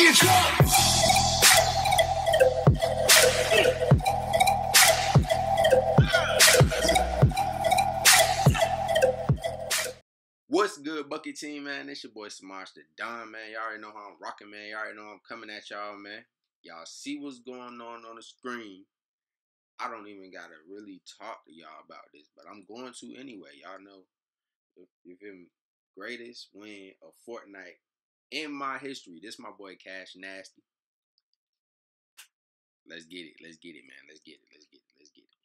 get drunk. What's good, Bucket Team, man? It's your boy Samaj the Don, man. Y'all already know how I'm rocking, man. Y'all already know I'm coming at y'all, man. Y'all see what's going on the screen. I don't even gotta really talk to y'all about this, but I'm going to anyway. Y'all know, you feel me? Greatest win of Fortnite in my history. This my boy Cash Nasty. Let's get it. Let's get it, man. Let's get it. Let's get it. Let's get it.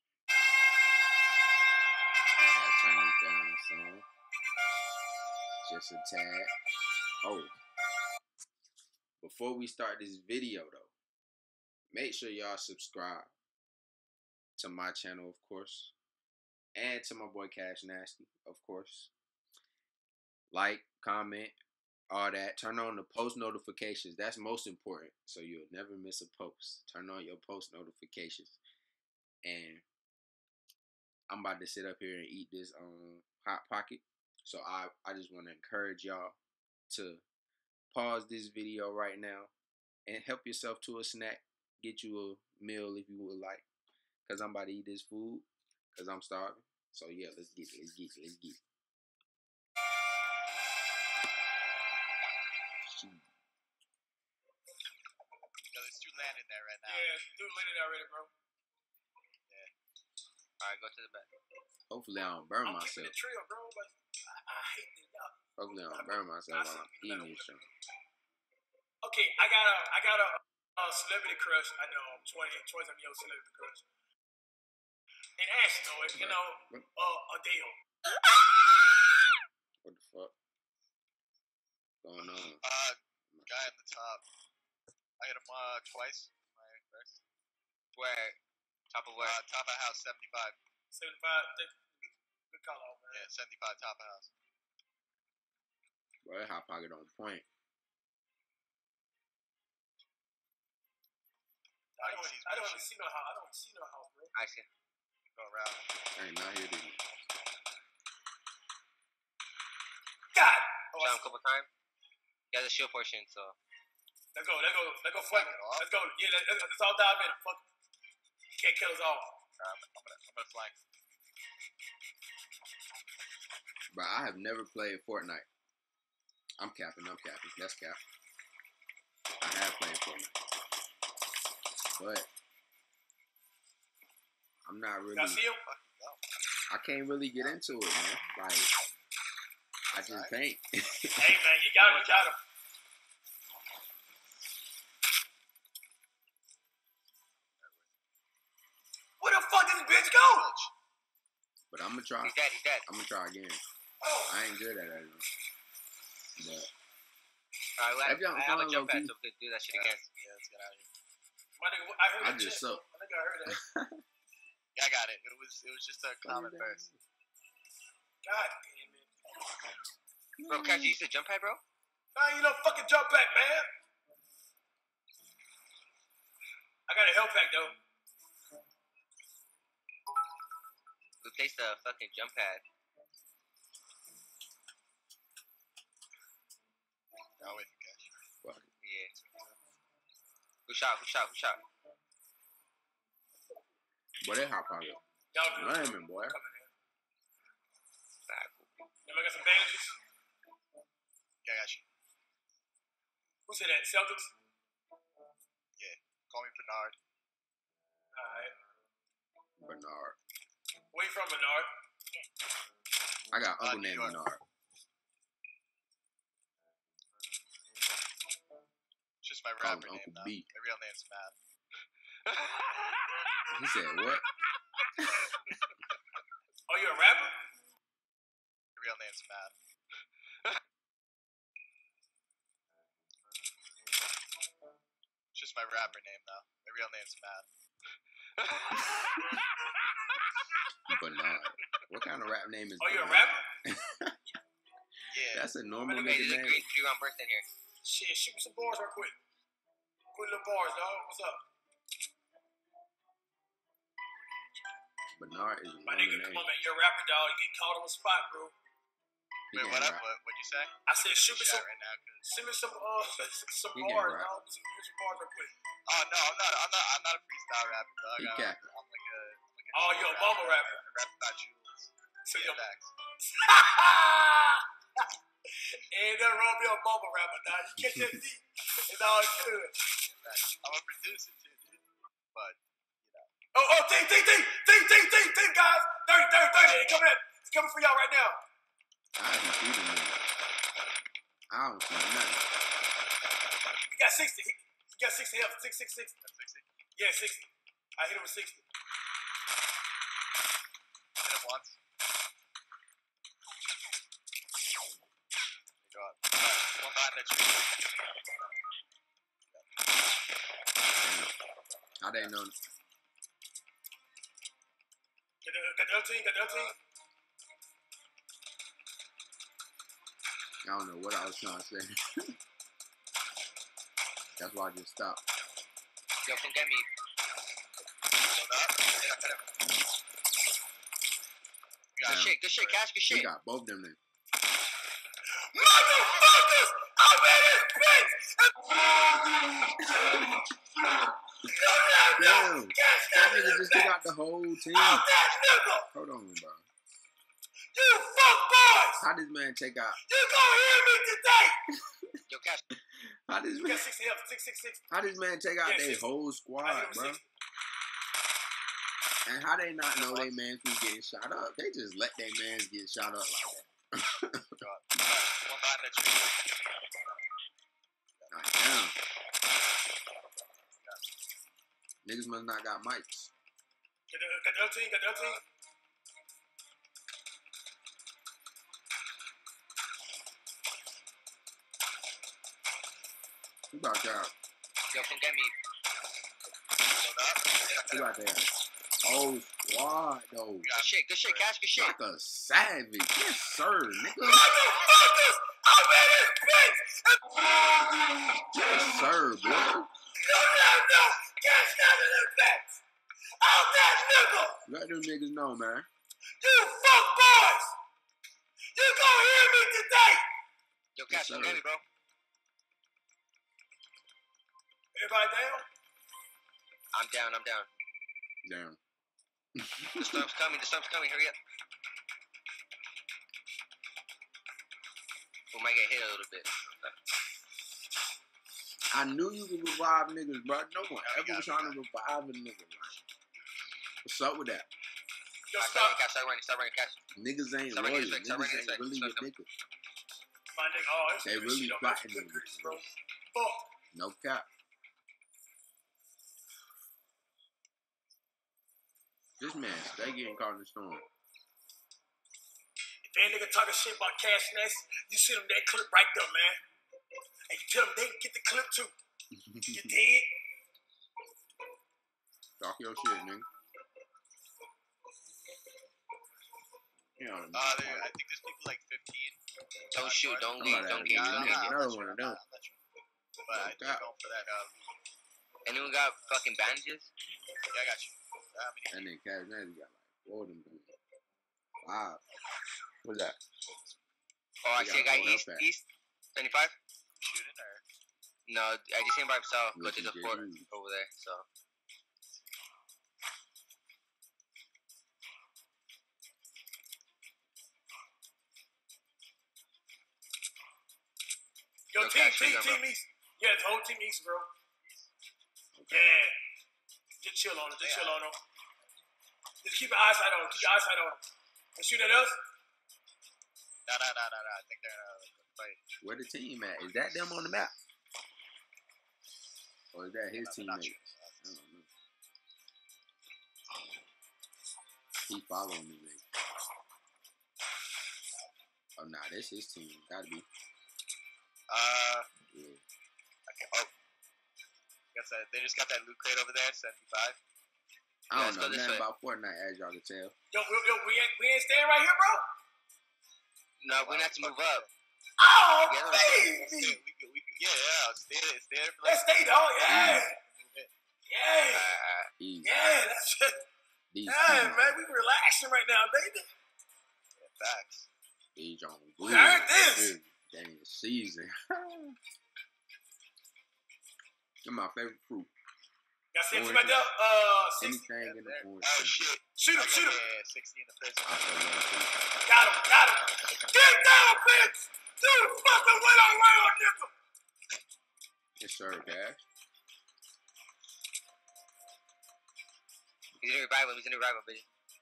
I gotta turn this down some. Just a tad. Oh. Before we start this video, though, make sure y'all subscribe to my channel, of course, and to my boy Cash Nasty, of course. Like, comment, all that. Turn on the post notifications. That's most important, so you'll never miss a post. Turn on your post notifications. And I'm about to sit up here and eat this Hot Pocket. So I just want to encourage y'all to pause this video right now and help yourself to a snack. Get you a meal if you would like. Because I'm about to eat this food. Because I'm starving. So yeah, let's get it. Let's get it. Let's get it. Yo, there's two land in there right now. Yeah, dude landed already, bro. Yeah. Alright, go to the back. Hopefully I don't burn I'm myself. keeping the trail, bro. Like, I hate this. Hopefully I don't burn myself while I'm eating this shit. Okay, I got a celebrity crush. I know, 20-something year old celebrity crush. And Ashley, you know, Adele. What the fuck? Going on? Guy at the top. I hit him twice. My first. Where? Top of where? Top of house, 75. 75. Good call out, man. Yeah, 75 top of house. Boy, that Hot Pocket on point. I don't even see no house. I don't see no house, bro. I see. Go around. I ain't not here to eat. God! Shot him a couple times. He has a shield portion, so. Let's go, fuck it. Let's go. Yeah, let's all dive in. Fuck it. You can't kill us all. I'm gonna flank. Bro, I have never played Fortnite. I'm capping. That's cap. I have played Fortnite. But I'm not really. Y'all see him? I can't really get into it, man. Like, I just can't. Hey, man, you got him. Where the fuck did this bitch go? But I'm gonna try. He's dead. I'm gonna try again. Oh. I ain't good at that. But Alright, Maybe I'm I have a fine, jump low-key. pad, so we could do that shit again. Yeah, let's get out of here. My nigga, I heard I that just shit. suck. I think I heard that. Yeah, I got it. It was just a comment first. God damn it. Bro, Cash, you used to jump pad, bro? Nah, you know, fucking jump pack, man. I got a health pack, though. Replace the fucking jump pad. I'll wait for Cash. Fuck it. Yeah. Who shot? Boy, that Hot Pocket. Y'all do. Raymond, boy. Coming in. Nah, cool. Anybody got some bandages? Yeah, I got you. Who said that? Celtics? Call me Bernard. Alright. Bernard. Where you from, Bernard? I got uncle New named York. Bernard. It's just my Call him rapper name Uncle now. B. My real name's Matt. He said what? Oh, you a rapper? My real name's Matt. It's just my rapper name now. My real name's Matt. Bernard. What kind of rap name is Oh, you a Bernard? rapper? Yeah. That's a normal Okay, nigga there's a name. green 3-round burst in here. Shit, shoot me some bars real quick. Quick little bars, dog. What's up? Bernard is a My normal nigga, come name. on, man. You're a rapper, dog. You get caught on the spot, bro. He Wait, can't what up? rap. What'd you say? I said, shoot me Chat some, right now. 'Cause- send me some some He can't bars, rap. dog. Some bars real quick. Oh no, I'm not a freestyle rapper, dog. He I'm can't. like a Oh, you're a bubble rapper. I rap about Jules. So Yeah, you're facts. ain't nothing wrong with a bubble rapper, dog. You catch that beat, it's all good. Facts. I'm a producer too, dude. But Oh, team, guys. 30. It's coming for y'all right now. I haven't seen him. I don't see nothing. He got 60. He got 60 health. 60. that's 60. Yeah, 60. I hit him with 60. Hit him once. There you go. One behind the tree. How they know? Got the other team. I don't know what I was trying to say. That's why I just stopped. Yo, come get me. Hold up. Damn. Good shit, Cash, good He shit. got both them then. Motherfuckers! I'm in this bitch! Damn! That nigga just took out the whole team. Out that nigga! Hold on, bro. You fuck boys! How this man take out? You gonna hear me today! Yo, Cash. How this You man? got 60 health. 6. How this man take out Yeah, their 60. whole I squad, hit him with bro? 60. And how they not know they mans was getting shot up? They just let their mans get shot up like that. One behind the tree. Like, damn. Niggas must not got mics. Got the other team. Who about that? Yo, come get me. Hold up. Who about that? Oh, squad, though. Good shit, Cash, good shit. Like a savage. Yes, sir, nigga. Motherfuckers! I'm in this bitch! Yes, sir, boy. No! Cash out of this bitch! Out that nigga! Let them niggas know, man. You fuck boys! You gonna hear me today! Yo, Cash, come get me, bro. Everybody down? I'm down. Damn. The storm's coming, hurry up. We might get hit a little bit. I knew you could revive niggas, bro. No one ever was trying to revive a nigga, man. What's up with that? Yo, Start stop. running, Cash. Niggas ain't Start loyal. running, Niggas start running, ain't really your niggas. My nigga, oh, it's They good really shit on plotting this. Good them. grease, bro. Fuck. No cap. This man stay getting caught in the storm. If that nigga talking shit about Cash Nasty, you send him that clip right there, man. And you tell him they can get the clip too. You did? Talk your shit, nigga. Yeah, I think there's people like 15. Don't shoot, don't leave, I'm don't about to get have to leave. get another one of them. But I think Yeah. going for that. Anyone got fucking bandages? Yeah, I got you. And then Cash Nasty got like 4 of them. 5. What's that? Oh, I He see a got guy no health back. east, 75? Shooting or? No, I just seen him by himself, but Looking there's a fort good. over there, so. Yo, Yo, team Cash, where you going, East. Yeah, the whole team East, bro. Okay. Yeah. Just chill on him. Just keep your eyesight on him. Keep your eyesight on him. They shoot at us? No. I think they're fight. Where the team at? Is that them on the map? Or is that his teammate? I don't know. He following me, man. Oh, nah, that's his team. Gotta be. Yeah. Okay. Oh. Guess that they just got that loot crate over there, 75. I let's don't go know this nothing way. about Fortnite, as y'all can tell. Yo, we ain't staying right here, bro? No, we're gonna have to move up. Oh, Yeah, baby. We could, yeah. Stay there for Let's stay, dog. Yeah. Yeah. Easy. Yeah, that's it. These Yeah, teams, man, we relaxing right now, baby. facts. Easy. bitch on I good. heard this. Dang season. That's my favorite fruit. Y'all see him Oranges. right there? 60. Anything in the orange. Oh shit. Shoot him, shoot him. Yeah, 60 in the prison. I so love fruit. Got him, got him. Get down, bitch. Dude, fucking went on right on nigga. Yes, sir, Cash. He's in the revival. He's in the revival, baby.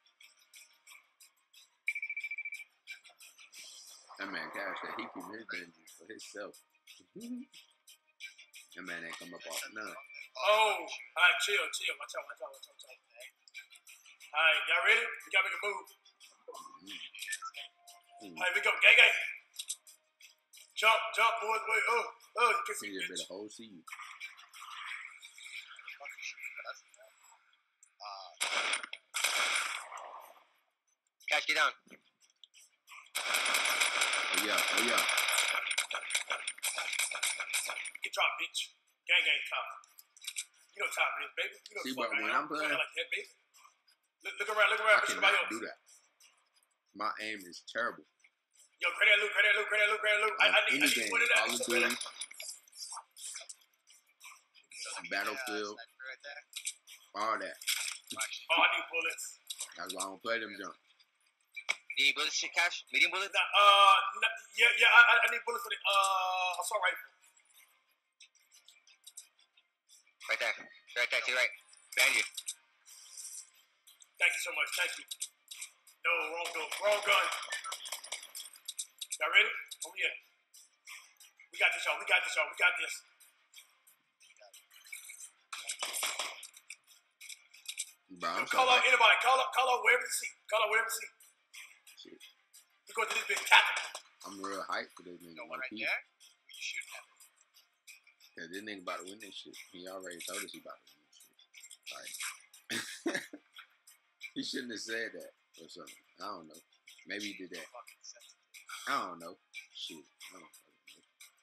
That man Cash that he keep his vengeance for himself. That man ain't come up off none. Oh, all right, chill. Watch out. All right, y'all ready? We gotta make a move. All right, we go. Gang. Jump, boys. Wait, you can see He just bitch. been a whole seed. Cash, get down. Oh yeah. Get dropped, bitch. Gang, top. You know top it is, baby. You know See, fuck but when I am. I'm playing- like that, baby. Look around. I Bitch, everybody cannot else. do that. My aim is terrible. Yo, grab that loot. I need Any game, one of that. Call of Duty, Battlefield, Right there. all that. Oh, I need bullets. That's why I don't play them jump. You need bullets, shit, Cash? Medium bullets? Yeah, I need bullets for the assault rifle. Right there, to your right. Behind you. Thank you so much. Thank you. No, wrong gun. Y'all ready? Oh yeah. We got this, y'all. We got this. Bro, I'm so Call out hyped. anybody. Call out wherever you see. Shit. We go to this bitch tactical. I'm real hyped for this nigga. No one right Like, there? Who you shooting at? Cause this nigga about to win this shit. He already told us he about to win this shit. Like, he shouldn't have said that or something. I don't know. Maybe he did that. Fucking sensitive. I don't know. Shit. I don't fucking know.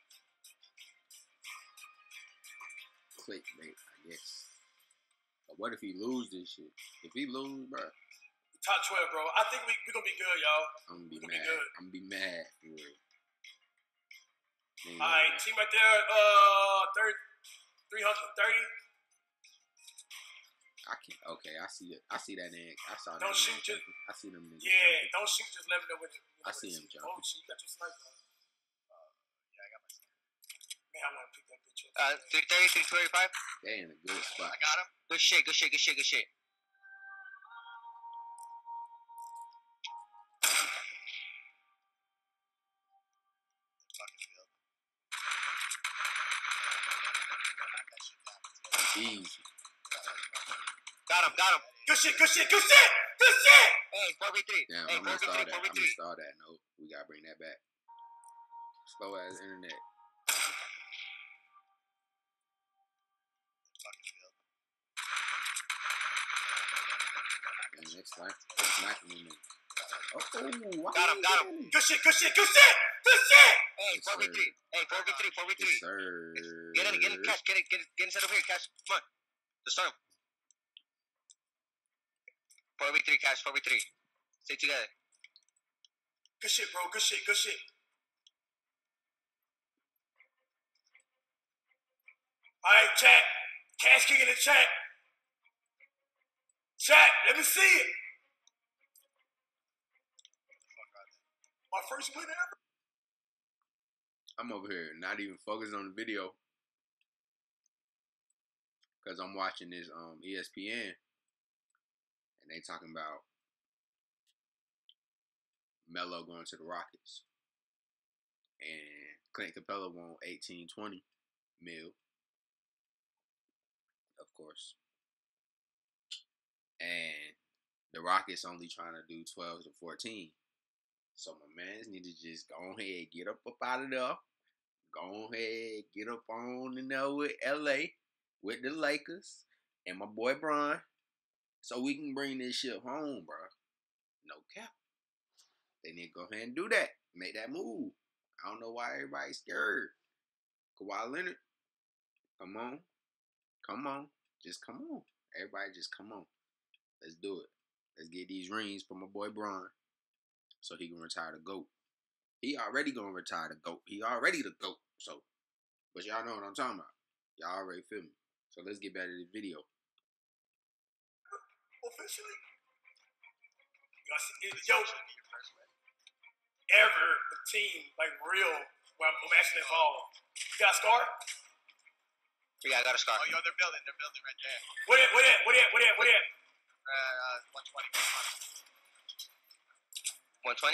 Clickbait, I guess. But what if he lose this shit? If he lose, bro, Top 12, bro. I think we gonna be good, y'all. I'm gonna be We gonna be mad. good. I'm gonna be mad for real. All right, team right there. 330. I can't. Okay, I see it. I see that nigga. I saw that. Don't nigga shoot, just- jumping. I see them niggas. Yeah, jumping. don't shoot. Just let me know when. I see him jumping. Oh shit, you got your sniper. Yeah, I got my sniper. Man, I want to pick that bitch up. 330, 325. They in a good spot. I got him. Good shit. Fucking field. Easy. Got him. Good shit. Hey, 4v3. Damn, Hey, I'm gonna install 4v3, that. I'm 4v3. gonna install that. No, we gotta bring that back. Slow ass internet. Fucking field. And it's sniping me. Oh, Got him. Good shit. Hey, Yes, 4v3. sir. Hey, 4v3. Yes, sir. Get in, Cash. Get inside over here, Cash. Come on. Let's start him. 4v3, Cash. 4v3. Stay together. Good shit, bro. Good shit. All right, chat. Cash King in the chat. Chat, let me see it. My first win ever. I'm over here not even focused on the video because I'm watching this ESPN and they talking about Melo going to the Rockets and Clint Capella won 18-20 mil, of course, and the Rockets only trying to do 12 to 14. So my mans need to just go ahead, get up out of there. Go ahead, get up on in there with LA, with the Lakers, and my boy Bron, so we can bring this shit home, bro. No cap. They need to go ahead and do that. Make that move. I don't know why everybody's scared. Kawhi Leonard, come on. Just come on. Everybody just come on. Let's do it. Let's get these rings for my boy Bron so he can retire the GOAT. He already gonna retire the GOAT. He already the GOAT. So, but y'all know what I'm talking about. Y'all already feel me. So let's get back to this video. Officially, yo, ever a team like real where I'm actually involved. You got a scar? Yeah, I got a scar. Oh, yo, they're building right there. What at? 120. 120?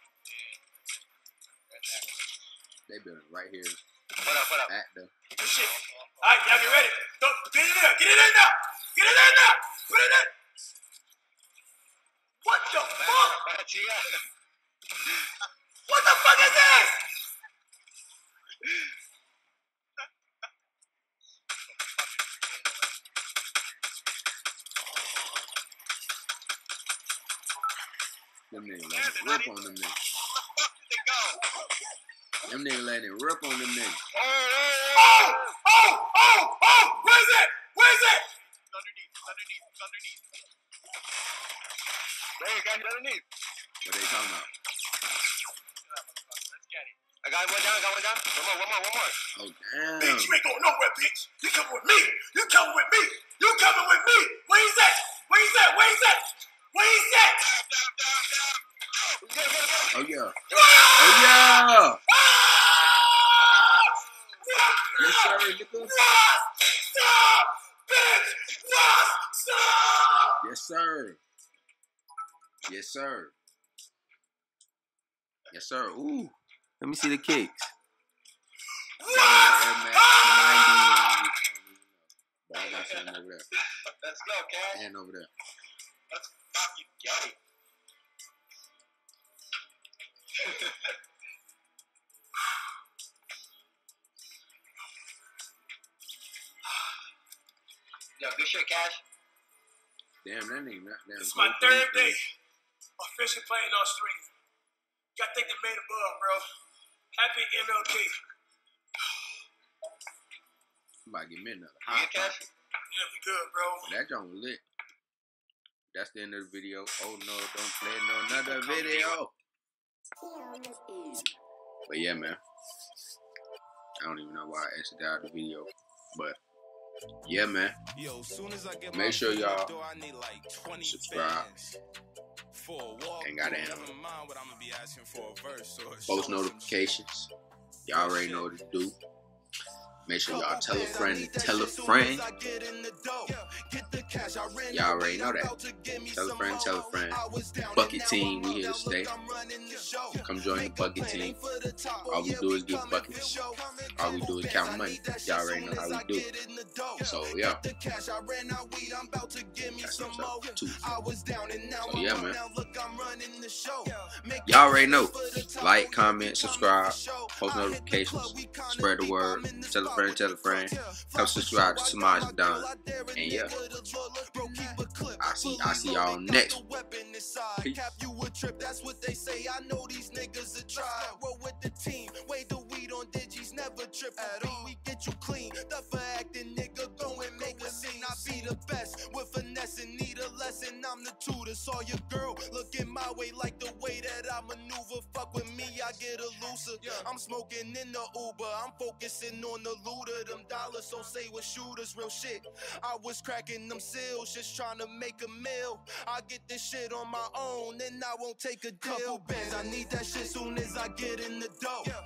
They building right here What up? at the. Good shit. All right, y'all get ready. Go, get it in there. Get it in there. Get it in there. Put it in. What the fuck? What the fuck is this? Them niggas letting it rip on them niggas. Them niggas letting it rip on them niggas. Oh! Where's it? It's underneath. There you go, it's underneath. What they talking about? Let's get it. I got one down. One more. Oh, damn. Bitch, you ain't going nowhere, bitch. You coming with me. Where he's at? Oh, yeah. Yes, sir, nigga. Stop! Bitch! Stop! Yes, sir. Ooh. Let me see the kicks. What? But I got something over there. Let's go, Cash. And over there. Let's fucking get it. Yo, good shit, Cash. Damn, that nigga not damn. It's my third day officially playing on stream. Gotta thank the man above, bro. Happy MLK. I'm about to get me another You hot good, Cash? Yeah, we good, bro. That joint was lit. That's the end of the video. Oh no, don't play no another video. But yeah, man. I don't even know why I exited out the video. But yeah, man. Make sure y'all subscribe. And goddamn post notifications. Y'all already know what to do. Make sure y'all tell a friend and tell a friend. Y'all already know that. Tell a friend. Bucket team, we here to stay. Come join the bucket team. All we do is give buckets. All we do is count money. Y'all already know how we do it. So yeah. That's what's up too. So yeah, man. Y'all already know. Like, comment, subscribe, post notifications, spread the word, tell a friend, come subscribe to Samaj Don. And yeah, I see y'all next one. Peace. That's what they say. I know these niggas that try. Roll with the team. Wait, the weed on digis never trip at all. We get you clean. The for acting nigga, go and make a scene. I be the best with finesse and need a lesson. I'm the tutor. Saw your girl looking my way like the way that I maneuver. Fuck with me, I get a looser. I'm smoking in the Uber. I'm focusing on the looter. Them dollars, so say with shooters, real shit. I was cracking them seals, just trying to make a meal. I get this shit on my own, and I won't take a deal. Couple bands, I need that shit soon as I get in the dough.